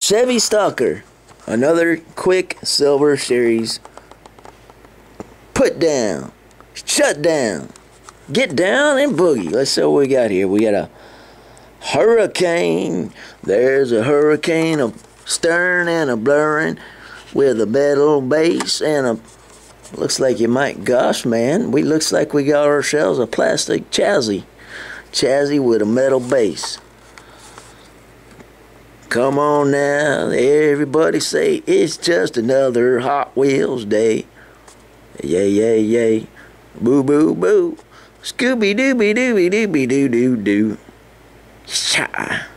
Chevy Stocker, another quick silver series. Put down, shut down, get down and boogie. Let's see what we got here. We got a hurricane. There's a hurricane, a stern and a blurring with a metal base and a, looks like you might, gosh man, looks like we got ourselves a plastic chassis with a metal base. Come on now, everybody say it's just another Hot Wheels day. Yay, yay, yay. Boo, boo, boo. Scooby-Dooby-Dooby-Dooby-Doo-Doo-Doo. Sha.